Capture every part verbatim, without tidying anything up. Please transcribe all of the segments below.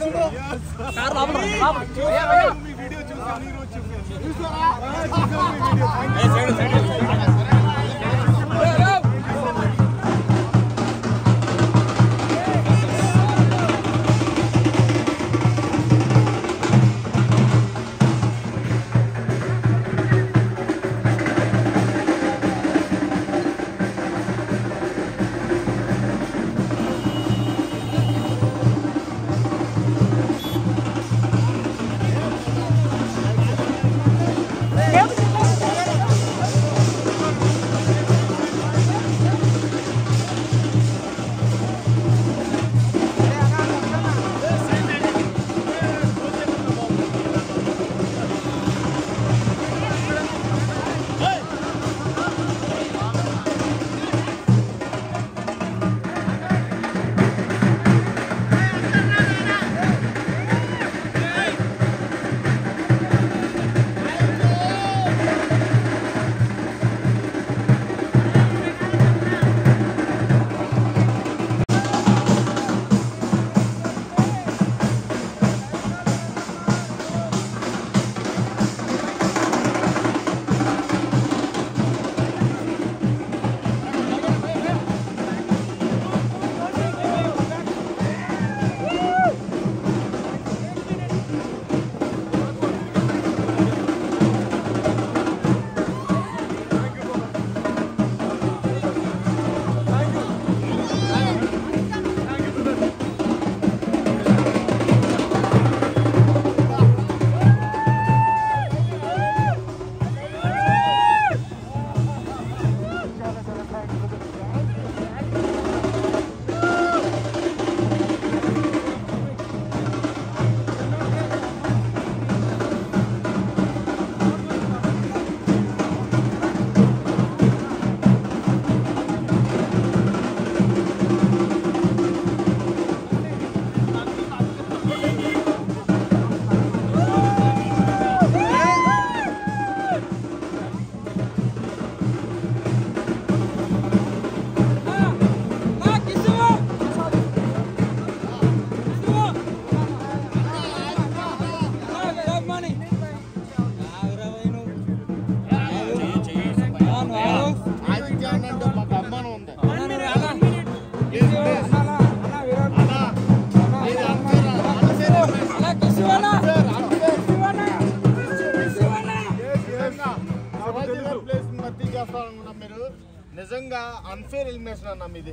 నిజంగా unfair elimination అన్న మీది.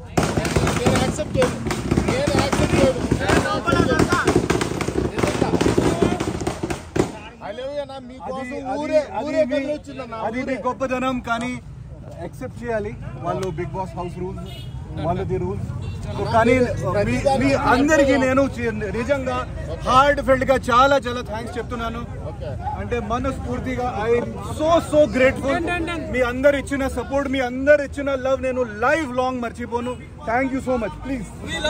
నేను యాక్సెప్ట్ చేయను, నేను యాక్సెప్ట్ చేయను. అది మీ గొప్పదనం, కానీ యాక్సెప్ట్ చేయాలి. వాళ్ళు బిగ్ బాస్ హౌస్ రూల్స్, వాళ్ళది రూల్స్. కానీ మీ అందరికీ నేను నిజంగా హార్ట్ ఫెల్ట్ గా చాలా చాలా థ్యాంక్స్ చెప్తున్నాను. అంటే మనస్ఫూర్తిగా ఐ సో సో గ్రేట్ఫుల్. మీ అందరు ఇచ్చిన సపోర్ట్, మీ అందరు ఇచ్చిన లవ్ నేను లైఫ్ లాంగ్ మర్చిపోను. Thank you so much. Please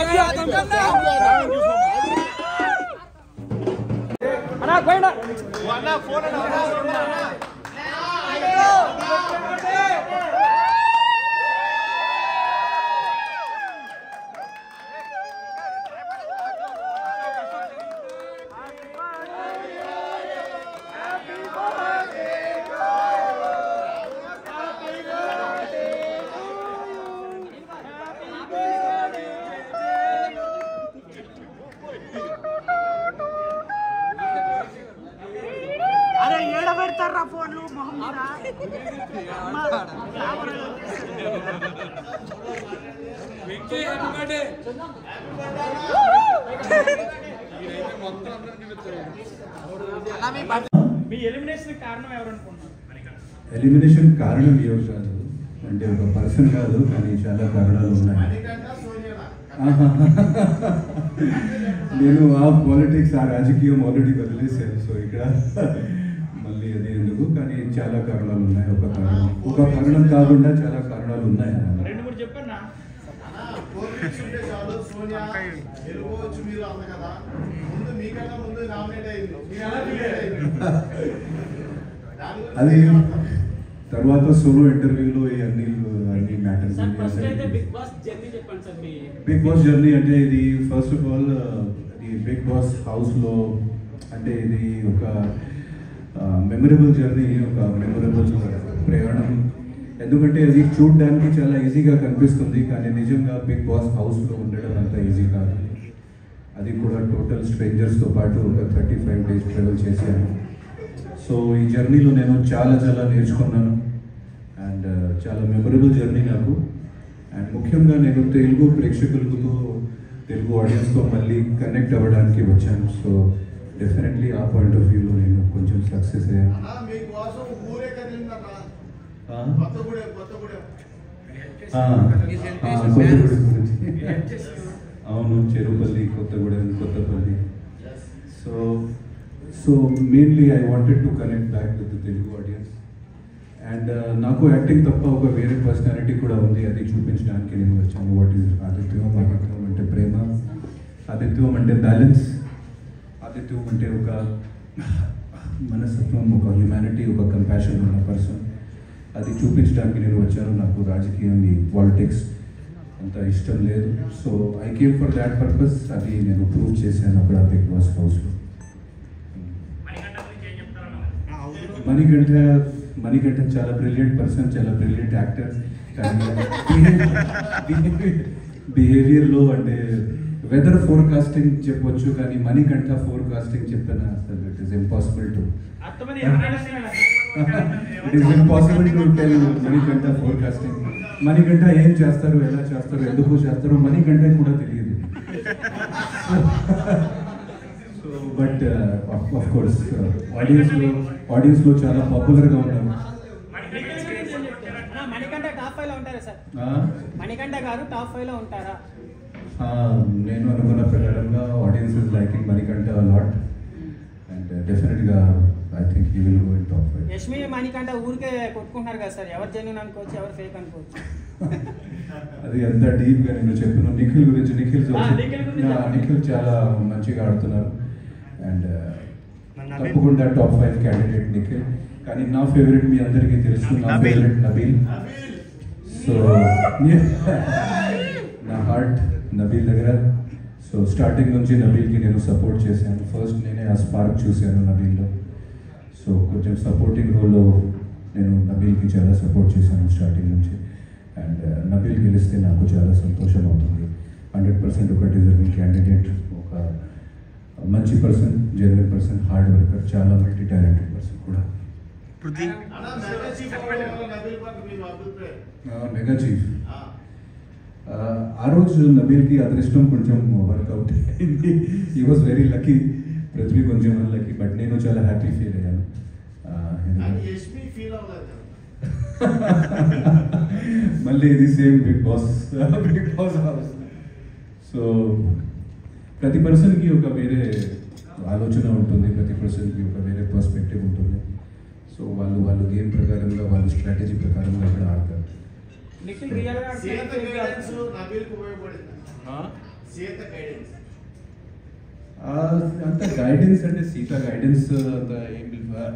elimination కారణం ఎవరు కాదు, అంటే ఒక పర్సన్ కాదు, కానీ చాలా కారణాలు ఉన్నాయి. నేను ఆ పాలిటిక్స్, ఆ రాజకీయం ఆల్రెడీ వదిలేసాను. సో ఇక్కడ మళ్ళీ అది ఎందుకు, కానీ చాలా కారణాలు ఉన్నాయి. ఒక కారణం ఒక కారణం కాకుండా చాలా కారణాలు ఉన్నాయి. అది తర్వాత సోలో ఇంటర్వ్యూలో అన్ని అన్ని మ్యాటర్స్. బిగ్ బాస్ జర్నీ అంటే ఇది ఫస్ట్ ఆఫ్ ఆల్ ఇది బిగ్ బాస్ హౌస్లో అంటే ఇది ఒక మెమరబుల్ జర్నీ, ఒక మెమరబుల్ ప్రయాణం. ఎందుకంటే అది చూడడానికి చాలా ఈజీగా కనిపిస్తుంది, కానీ నిజంగా బిగ్ బాస్ హౌస్లో ఉండడం అంత ఈజీ కాదు. అది కూడా టోటల్ స్ట్రేంజర్స్తో పాటు ఒక థర్టీ ఫైవ్ డేస్ ట్రావెల్ చేశాను. సో ఈ జర్నీలో నేను చాలా చాలా నేర్చుకున్నాను అండ్ చాలా మెమరబుల్ జర్నీ నాకు. అండ్ ముఖ్యంగా నేను తెలుగు ప్రేక్షకులతో తెలుగు ఆడియన్స్తో మళ్ళీ కనెక్ట్ అవ్వడానికి వచ్చాను. సో డెఫినెట్లీ ఆ పాయింట్ ఆఫ్ వ్యూలో నేను కొంచెం సక్సెస్ అయ్యాను. కొత్తగూడెం గురించి అవును, Cherupalli, Kothagudem, Kothapalli. So so mainly I wanted to connect back with the Telugu audience. And నాకు యాక్టింగ్ తప్ప ఒక వేరే పర్సనాలిటీ కూడా ఉంది, అది చూపించడానికి నేను వచ్చాను. What is ఆదిత్యం? ఆదిత్యం అంటే ప్రేమ, ఆదిత్యం అంటే బ్యాలెన్స్, ఆదిత్యం అంటే ఒక మనస్తత్వం, ఒక హ్యుమానిటీ, ఒక కంపాషన్ ఉన్న పర్సన్. అది చూపించడానికి నేను వచ్చాను. నాకు రాజకీయం, ఈ పాలిటిక్స్ అంత ఇష్టం లేదు. So I came for that purpose. అది నేను ప్రూవ్ చేశాను అక్కడ బిగ్ బాస్ హౌస్లో. మణికంఠ మణికంఠ చాలా బ్రిలియంట్ పర్సన్, చాలా బ్రిలియంట్ యాక్టర్. కానీ బిహేవియర్లో అంటే వెదర్ ఫోర్కాస్టింగ్ చెప్పొచ్చు, కానీ మణికంఠ ఫోర్కాస్టింగ్ చెప్పిన అసలు it is impossible to it is impossible to tell Manikanta forecasting. Manikanta ఏం చేస్తారు, ఎలా చేస్తారు, ఎందుకు చేస్తారు మణికంఠ కూడా తెలియదు. సో బట్ ఆఫ్ కోర్స్ ఆడియన్స్లో ఆడియన్స్లో చాలా పాపులర్గా ఉన్నారు. మణికంఠ టాప్ ఫైవ్ లో ఉంటారా సార్? మణికంఠ గారు టాప్ ఫైవ్ లో ఉంటారా? నేను అనుకున్న ప్రకారంగా audience is liking Manikanta lot and డెఫినెట్గా I think he will go in top five. Yashmi Manikanta ఊరికే కొట్టుకుంటున్నారు కదా సార్, ఎవరు జెన్యూన్ అనుకోవచ్చు, ఎవరు ఫేక్ అనుకోవచ్చు? అది ఎంత డీప్గా నేను చెప్పాను. నిఖిల్ గురించి నిఖిల్ నిఖిల్ చాలా మంచిగా ఆడుతున్నారు అండ్ తప్పకుండా టాప్ ఫైవ్ క్యాండిడేట్ నిఖిల్. కానీ నా ఫేవరెట్ మీ అందరికీ తెలుసు, నా ఫేవరెట్ నబీల్. సో నా హార్ట్ నబీల్ దగ్గర. సో స్టార్టింగ్ నుంచి నబీల్కి నేను సపోర్ట్ చేశాను. ఫస్ట్ నేనే ఆ స్పార్క్ చూశాను నబీల్లో. సో కొంచెం సపోర్టింగ్ రోల్లో నేను నబీల్కి చాలా సపోర్ట్ చేశాను స్టార్టింగ్ నుంచి. అండ్ నబీల్ గెలిస్తే నాకు చాలా సంతోషం అవుతుంది. హండ్రెడ్ పర్సెంట్ ఒక డిజర్వింగ్ క్యాండిడేట్, ఒక మంచి person, genuine person, hard worker, చాలా మల్టీ టాలెంటెడ్ పర్సన్ కూడా. మెగా చీఫ్ ఆ రోజు నబీల్కి అదృష్టం కొంచెం వర్కౌట్ అయింది. He was very lucky. Prithvi కొంచెం అన్లక్కీ, బట్ నేను చాలా హ్యాపీ ఫీల్ అయ్యాను. మళ్ళీ ఇది same Big Boss Big Boss house. So ప్రతి పర్సన్కి ఒక వేరే ఆలోచన ఉంటుంది, ప్రతి పర్సన్కి ఒక వేరే పర్స్పెక్టివ్ ఉంటుంది. సో వాళ్ళు వాళ్ళు గేమ్ ప్రకారంగా, వాళ్ళ స్ట్రాటజీ ప్రకారంగా ఇక్కడ ఆడతారు. అంత గైడెన్స్ అంటే సీత గైడెన్స్ అంత ఏం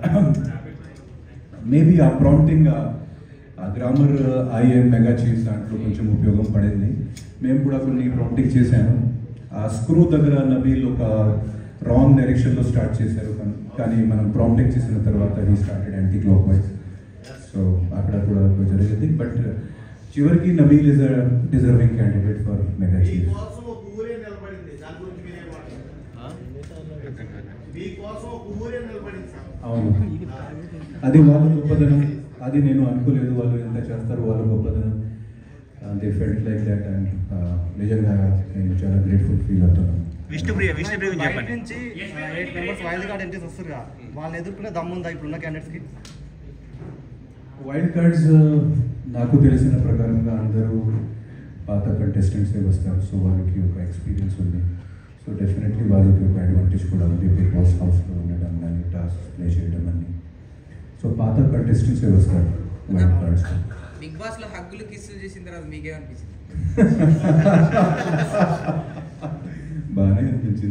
మేబీ ఆ ప్రాంప్టింగ్, ఆ గ్రామర్ ఐఎం మెగా చీఫ్ దాంట్లో కొంచెం ఉపయోగం పడింది. మేము కూడా కొన్ని ప్రాంప్టింగ్ చేశాను. ఆ స్క్రూ దగ్గర నబీల్ ఒక రాంగ్ డైరెక్షన్లో స్టార్ట్ చేశారు, కానీ మనం ప్రాంప్టింగ్ చేసిన తర్వాత he started anticlockwise. So అక్కడ కూడా జరిగింది. బట్ చివరికి Nabeel is a deserving candidate for mega chief. అవును, అది వాళ్ళ గొప్పదనం. అది నేను అనుకోలేదు వాళ్ళు ఎంత చేస్తారు, వాళ్ళ గొప్పదనం. They felt like that and నిజంగా నేను చాలా గ్రేట్ఫుల్ ఫీల్ అవుతున్నాను. విష్ణుప్రియ విష్ణుప్రియ చెప్పండి. నుంచి eight members wild card entries వస్తారుగా, వాళ్ళని ఎదుర్కొనే దమ్ముందా ఇప్పుడున్న క్యాండిడేట్స్కి? వైల్డ్ కార్డ్స్ నాకు తెలిసిన ప్రకారంగా అందరూ పాత కంటెస్టెంట్సే వస్తారు. సో వాళ్ళకి ఒక ఎక్స్పీరియన్స్ ఉంది. సో డెఫినెట్లీ వాళ్ళకి ఒక అడ్వాంటేజ్ కూడా ఉంది బిగ్ బాస్ హౌస్లో ఉండడం కానీ, టాస్క్ ప్లే చేయడం అని. సో పాత కంటెస్టెంట్సే వస్తారు వైల్డ్ కార్డ్స్. బిగ్ బాస్ లో హగ్గులు కిస్సులు చేసిన తర్వాత మీకేమనిపించింది? బాగానే అనిపించింది.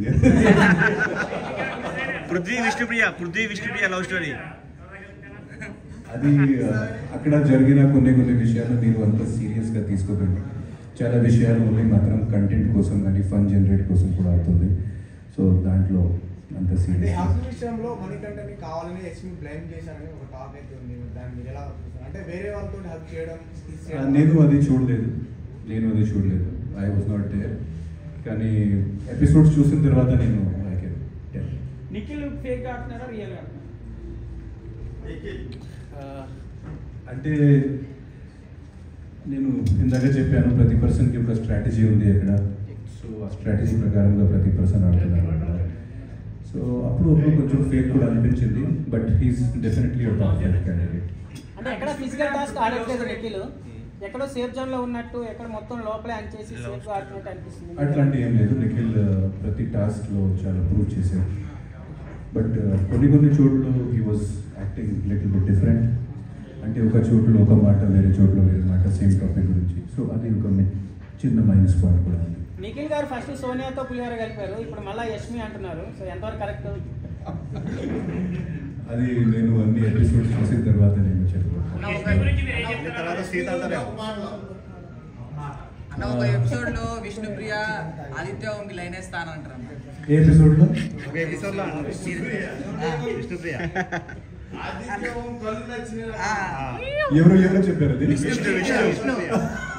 పృథ్వీ విష్ణుప్రియ పృథ్వీ విష్ణుప్రియ లవ్ స్టోరీ అది అక్కడ జరిగిన కొన్ని కొన్ని విషయాలు మీరు అంత సీరియస్గా తీసుకోకండి. చాలా విషయాలు ఓన్లీ మాత్రం కంటెంట్ కోసం కానీ, ఫన్ జనరేట్ కోసం కూడా అవుతుంది. సో దాంట్లో అంత అంటే సీరియస్. హక్కు విషయంలో మణికంఠని కావాలని యష్మి బ్లేమ్ చేశారని ఒక టాక్ అయితే ఉంది. దాన్ని మీరు ఎలా చూస్తారు? అంటే వేరే వాళ్ళతో హక్ చేయడం తీసేయడం- నేను అది చూడలేదు నేను అది చూడలేదు ఐ వాజ్ నాట్ దేర్. కానీ ఎపిసోడ్స్ చూసిన తర్వాత నేను I can tell. Nikhil fake ఆడుతున్నారా రియల్ గా? అంటే నేను ఇందాక చెప్పాను, ప్రతి పర్సన్కి ఒక స్ట్రాటజీ ఉంది అక్కడ. సో ఆ స్ట్రాటజీ ప్రకారంగా ప్రతి పర్సన్ ఆడుతున్నారు అక్కడ. సో అప్పుడు అప్పుడు కొంచెం ఫేక్ కూడా అనిపించింది, బట్ హీస్ డెఫినెట్లీ ఒక టాప్ ఫైవ్ క్యాండిడేట్. అంటే ఎక్కడ ఫిజికల్ టాస్క్ ఆడట్లేదు నిఖిల్, ఎక్కడో సేఫ్ జోన్ లో ఉన్నట్టు, ఎక్కడ మొత్తం లోపలే అంచేసి సేఫ్ గా ఆడుతున్నట్టు అనిపిస్తుంది. అట్లాంటి ఏం లేదు. నిఖిల్ ప్రతి టాస్క్లో చాలా ప్రూవ్ చేశాడు. బట్ కొన్ని కొన్ని చోట్ల he was acting little bit different. అంటే ఒక చోట్లో ఒక మాట, వేరే చోట్లో వేరే మాట, సేమ్ టాపిక్ గురించి. సో అది ఒక చిన్న మైనస్ పాయింట్ కూడా ఉంది. నిఖిల్ గారు ఫస్ట్ సోనియాతో పులిహార కలిపారు, ఇప్పుడు మళ్ళీ యష్మి అంటున్నారు. సో ఎంతవరకు కరెక్ట్? అది నేను అన్ని ఎపిసోడ్స్ చూసిన తర్వాత నేను చెప్తాను. తర్వాత సీత అంటారే అన్న ఒక ఎపిసోడ్ లో విష్ణుప్రియ ఆదిత్య ఓంకి లైన్ వేస్తానంటారు అన్న. ఏ ఎపిసోడ్లో? ఒక ఎపిసోడ్ లో విష్ణుప్రియ ఆ, ఎవరు ఎవరు చెప్పారు అది? Vishnu Vishnu Vishnupriya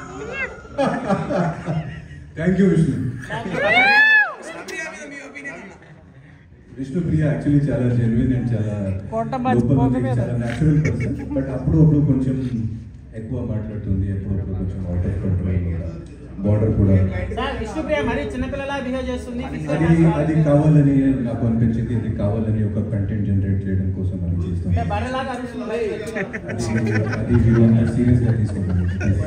thank you Vishnu. విష్ణుప్రియ మీద మీ ఒపీనియన్ అన్న? విష్ణుప్రియ యాక్చువల్లీ చాలా జెన్యున్ అండ్ చాలా కొంటమర్చి లోపల పోక నుంచి మీద. చాలా న్యాచురల్ పర్సన్. బట్ అప్పుడు అప్పుడు కొంచెం ఎక్కువ మాట్లాడుతుంది, ఎప్పుడప్పుడు కొంచెం అవుట్ ఆఫ్ కంట్రోల్ కూడా, బార్డర్ కూడా. సార్ విష్ణుప్రియ మరీ చిన్నపిల్లలా బిహేవ్ చేస్తుంది. అది అది కావాలని నాకు అనిపించింది. అది కావాలని ఒక కంటెంట్ జనరేట్ చేయడం కోసం అని చేస్తాం. అంటే బర్రెలాగా అరుస్తుంది. అది అది మీరు అంత సీరియస్గా తీసుకోండి.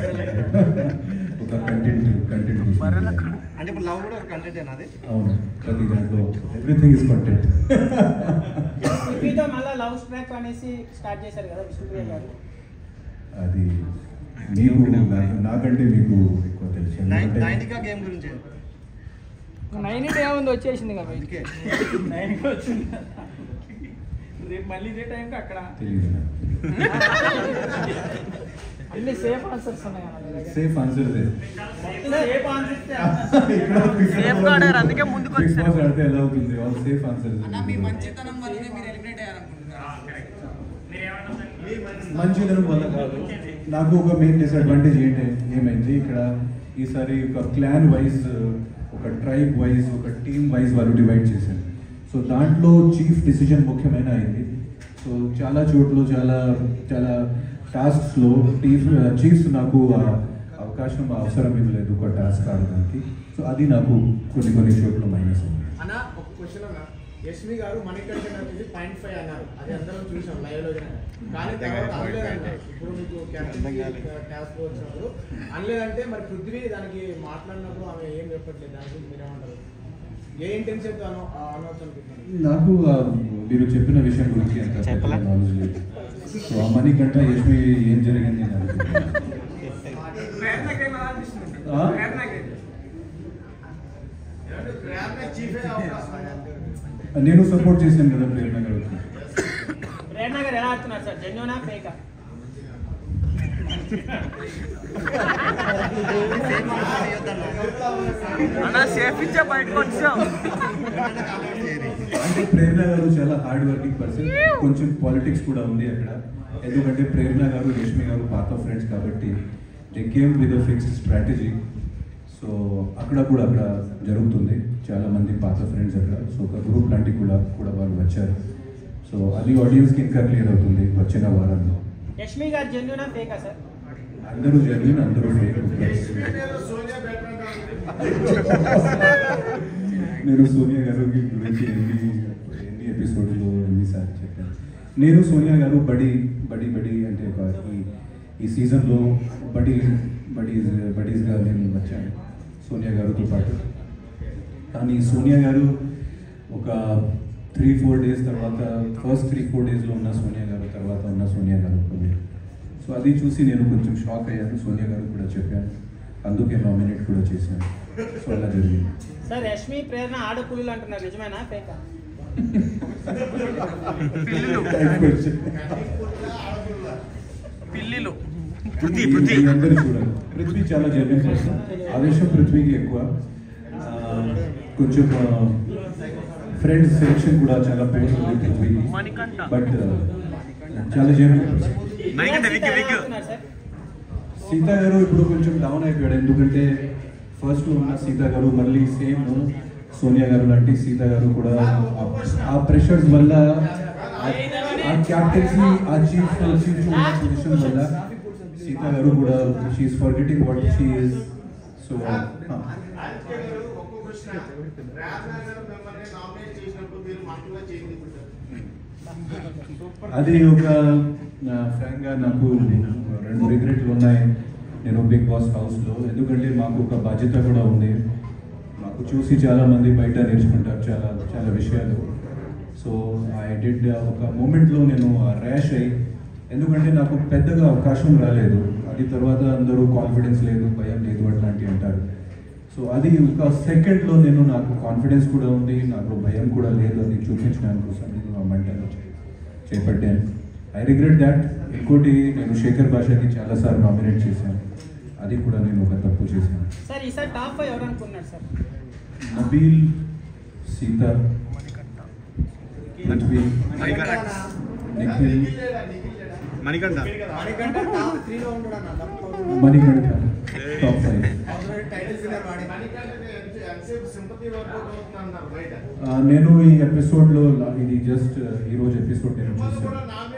ఒక కంటెంట్ కంటెంట్ అంటే ఇప్పుడు లవ్ కూడా ఒక కంటెంట్ అది. అవును, ప్రతి దాంట్లో ఎవ్రీథింగ్ ఇస్ కంటెంట్. మీతో మళ్ళీ లవ్ ట్రాక్ అనేసి స్టార్ట్ చేశారు కదా విష్ణుప్రియ గారు. అది మీకు నాకు- నాకంటే మీకు ఎక్కువ తెలుసు. ఎందుకంటే నైన్టికా గేమ్ గురించి నైన్ డే ఉంది వచ్చేసింది కదా అందుకే నైన్ వచ్చింది. రేపు మళ్ళీ ఇదే టైంకి అక్కడ తెలియదు నాకు. అన్ని సేఫ్ ఆన్సర్స్ ఉన్నాయి అన్న మీ దగ్గర. Safe answer safe answers safe ఆడారు, అందుకే ముందుకు వచ్చారు. ఆడితే ఎలా అవుతుంది? All safe answers. అన్న మీ మంచితనం వల్లనే మీరు ఎలిమినేట్ అయ్యారనుకుంటున్నారు. మంచిదనం వల్ల కాదు. నాకు ఒక మెయిన్ డిసడ్వాంటేజ్ ఏంటి ఏమైంది ఇక్కడ ఈసారి ఒక క్లాన్ వైజ్, ఒక ట్రైబ్ వైజ్, ఒక టీమ్ వైజ్ వాళ్ళు డివైడ్ చేశారు. సో దాంట్లో చీఫ్ డిసిజన్ ముఖ్యమైన అయింది. సో చాలా చోట్ల చాలా చాలా టాస్క్స్లో చీఫ్ చీఫ్స్ నాకు ఆ అవకాశం అవసరం ఇవ్వలేదు ఒక టాస్క్ ఆడడానికి. సో అది నాకు కొన్ని కొన్ని చోట్ల మైనస్ ఉంది. అన్న ఒక క్వశ్చన్ అన్న, యష్మి గారు మణికంఠ అనేది పాయింట్ ఫైవ్ అన్నారు, అది అందరం చూసాం లైవ్ లో. కానీ తర్వాత అనలేదంట. ఇప్పుడు మీకు క్యాప్టెన్ టాస్క్ వచ్చినప్పుడు అనలేదంటే మరి పృథ్వీ దానికి మాట్లాడినప్పుడు ఆమె ఏం చెప్పట్లేదు, దానికి మీరేమంటారు? ఏ ఇంటెన్షన్ తో అనో అనవచ్చు అనుకుంటున్నారు? నాకు ఆ, మీరు చెప్పిన విషయం గురించి అంత నాలెడ్జ్ లేదు. సో ఆ మణికంఠ యష్మి ఏం జరిగింది అని అనుకుంటున్నాను. ఆ? నేను సపోర్ట్ చేశాను కదా ప్రేరణ గారికి. ప్రేరణ గారు ఎలా ఆడుతున్నారు సార్? జెన్యూనా ఫేకా? అంటే ప్రేరణ గారు చాలా హార్డ్ వర్కింగ్ పర్సన్. కొంచెం పాలిటిక్స్ కూడా ఉంది అక్కడ. ఎందుకంటే ప్రేరణ గారు యష్మి గారు పాత ఫ్రెండ్స్ కాబట్టి they came with a fixed strategy. So అక్కడ కూడా అక్కడ జరుగుతుంది, చాలా మంది పాత ఫ్రెండ్స్ అక్కడ. సో ఒక గ్రూప్ లాంటి కూడా కూడా వాళ్ళు వచ్చారు. సో అది ఆడియన్స్కి ఇంకా క్లియర్ అవుతుంది వచ్చిన వారంలో. యష్మి గారు జెన్యూనా ఫేకా సార్? అందరూ జెన్యూన్, అందరూ ఫేక్. నేను సోనియా గారు గురించి ఎన్ని ఎన్ని ఎపిసోడ్లో ఎన్నిసార్లు చెప్పాను. నేను సోనియా గారు బడి బడి బడి అంటే ఒక ఈ ఈ సీజన్లో బడి బడీస్ బడీస్గా నేను వచ్చాను సోనియా గారితో పాటు. కానీ సోనియా గారు ఒక త్రీ ఫోర్ డేస్ తర్వాత, ఫస్ట్ త్రీ ఫోర్ డేస్లో ఉన్న సోనియా గారు తర్వాత ఉన్న సోనియా గారు కొన్ని. సో అది చూసి నేను కొంచెం షాక్ అయ్యాను. సోనియా గారు కూడా చెప్పాను, అందుకే నామినేట్ కూడా చేశాను. సో అలా జరిగింది. సార్ యష్మి ప్రేరణ ఆడపుల్లు అంటున్నారు, నిజమేనా ఫేకా? పిల్లిలు పృథ్వీ పృథ్వీ అందరూ చూడాలి. పృథ్వీ చాలా జెన్యూన్ పర్సన్. ఆవేశం పృథ్వీకి ఎక్కువ. ఆ, కొంచెం ఫ్రెండ్స్ సెలెక్షన్ కూడా చాలా పోస్ట్ ఉంది పృథ్వీకి, బట్ చాలా జెన్యూన్. సీత గారు ఇప్పుడు కొంచెం డౌన్ అయిపోయాడు, ఎందుకంటే ఫస్ట్ ఉన్న సీత గారు మళ్ళీ సేమ్ సోనియా గారు లాంటి సీత గారు కూడా ఆ ప్రెషర్స్ వల్ల, ఆ క్యాప్టెన్సీ, ఆ చీఫ్ చీఫ్ పొజిషన్ వల్ల సీత గారు కూడా she is forgetting what she is. So అది ఒక ఫ్రాంక్గా నాకు రెండు రిగ్రెట్లు ఉన్నాయి నేను బిగ్ బాస్ హౌస్లో, ఎందుకంటే మాకు ఒక బాధ్యత కూడా ఉంది. మాకు చూసి చాలామంది బయట నేర్చుకుంటారు చాలా చాలా విషయాలు. సో ఐ డిడ్ ఒక మూమెంట్లో నేను ర్యాష్ అయ్యి, ఎందుకంటే నాకు పెద్దగా అవకాశం రాలేదు. అది తర్వాత అందరూ కాన్ఫిడెన్స్ లేదు, భయం లేదు అట్లాంటివి అంటారు. సో అది ఒక సెకండ్లో నేను నాకు కాన్ఫిడెన్స్ కూడా ఉంది, నాకు భయం కూడా లేదు అని చూపించడానికి కోసం నేను ఆ మంటను చేపట్టాను. I regret that. ఇంకోటి నేను శేఖర్ భాషకి చాలాసార్లు నామినేట్ చేశాను, అది కూడా నేను ఒక తప్పు చేశాను. సార్ ఈసారి టాప్ ఫైవ్ ఎవరు అనుకున్నారు sir? Nabeel, Seetha, Prithvi, Nikhil, Manikanta Manikanta top five. నేను ఈ ఎపిసోడ్లో ఇది జస్ట్ ఈరోజు ఎపిసోడ్ నేను చూసాను,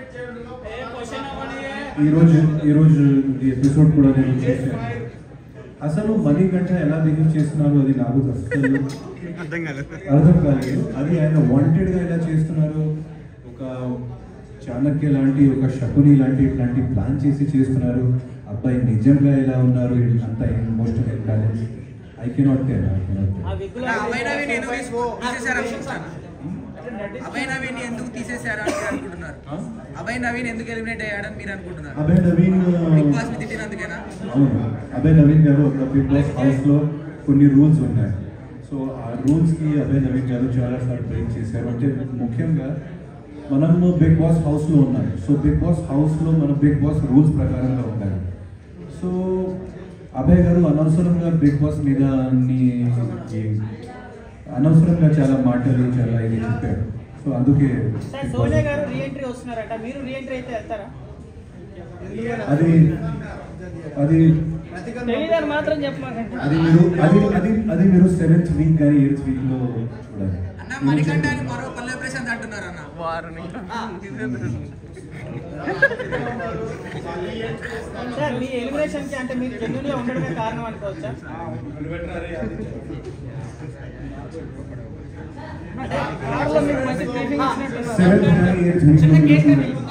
ఈరోజు ఈరోజు ఈ ఎపిసోడ్ కూడా నేను చూసాను. అసలు మణికంఠ ఎలా బిహేవ్ చేస్తున్నారు అది నాకు అసలు అర్థం కాలేదు. అది ఆయన వాంటెడ్గా ఎలా చేస్తున్నారు, ఒక చాణక్య లాంటి, ఒక శకుని లాంటి ఇట్లాంటి ప్లాన్ చేసి చేస్తున్నారు. అబ్బాయి నిజంగా ఎలా ఉన్నారు, అంత emotional balance I cannot tell. Abhay Naveen ఎందుకు తీసేశారు అని మీరు అనుకుంటున్నారు? అభయ్ నవీన్ ఎందుకు ఎలిమినేట్ అయ్యాడని మీరు అనుకుంటున్నారు? అభయ్ నవీన్ బిగ్ బాస్ ని తిట్టినందుకేనా? అవును, అభయ్ నవీన్ గారు ఒక బిగ్ బాస్ హౌస్లో కొన్ని రూల్స్ ఉన్నాయి. సో ఆ రూల్స్కి అభయ్ నవీన్ గారు చాలాసార్లు బ్రేక్ చేశారు. అంటే ముఖ్యంగా మనము బిగ్ బాస్ హౌస్లో ఉన్నాం. సో బిగ్ బాస్ హౌస్లో మనం బిగ్ బాస్ రూల్స్ ప్రకారంగా ఉండాలి. సో అభయ్ గారు అనవసరంగా బిగ్ బాస్ మీద అనవసరంగా చాలా మాటలు చాలా ఇది చెప్పాడు. సో అందుకే సోనియా గారు రీఎంట్రీ వస్తున్నారట, మీరు రీఎంట్రీ అయితే వెళ్తారా? అది అది తెలియదని మాత్రం చెప్పమాకండి. అది మీరు అది అది అది మీరు సెవెంత్ వీక్ కానీ ఎయిత్ వీక్లో చూడాలి. అన్న మణికంఠ అని మరో పల్లె ప్రశాంత్ అంటున్నారు అన్న. సార్ మీ ఎలిమినేషన్ కి అంటే మీరు జెన్యూన్ గా ఉండడమే కారణం అనుకోవచ్చా? సెవెంత్ కానీ ఎయిత్ వీక్లో